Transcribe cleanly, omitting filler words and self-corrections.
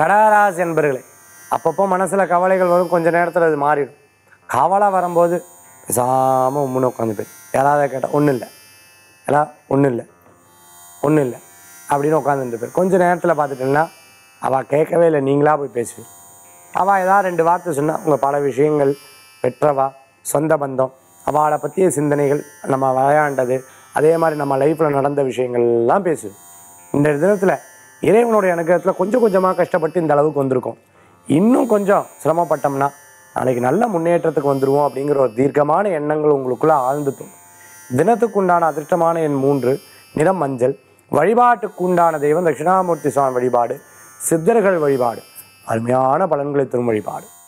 கடகராசி என்பர்களே, அப்பப்போ மனசில் கவலைகள் வரும், கொஞ்சம் நேரத்தில் அது மாறிடும். கவலை வரும்போது பேசாமல் உம்முன்னு உட்காந்து போய் யாராவது கேட்டால் ஒன்றும் இல்லை, எல்லாம் ஒன்றும் இல்லை அப்படின்னு உட்காந்துட்டு போய் கொஞ்சம் நேரத்தில் பார்த்துட்டீங்கன்னா அவள் கேட்கவே இல்லை, நீங்களாக போய் பேசுவீங்க. அவள் ஏதாவது 2 வார்த்தை சொன்னால் உங்கள் பல விஷயங்கள், பெற்றவா, சொந்த பந்தம், அவளை பற்றிய சிந்தனைகள், நம்ம விளையாண்டது, அதே மாதிரி நம்ம லைஃப்பில் நடந்த விஷயங்கள்லாம் பேசுவேன். இந்த தினத்தில் இறைவனுடைய அனுகிரகத்தில் கொஞ்சம் கொஞ்சமாக கஷ்டப்பட்டு இந்த அளவுக்கு வந்திருக்கோம். இன்னும் கொஞ்சம் சிரமப்பட்டோம்னா நாளைக்கு நல்ல முன்னேற்றத்துக்கு வந்துடுவோம் அப்படிங்கிற ஒரு தீர்க்கமான எண்ணங்கள் உங்களுக்குள்ளே ஆழ்ந்துட்டும். தினத்துக்கு உண்டான அதிர்ஷ்டமான எண் 3, நிறம் மஞ்சள். வழிபாட்டுக்கு உண்டான தெய்வம் தட்சிணாமூர்த்தி சுவாமி வழிபாடு, சித்தர்கள் வழிபாடு, அருமையான பலன்களை தரும் வழிபாடு.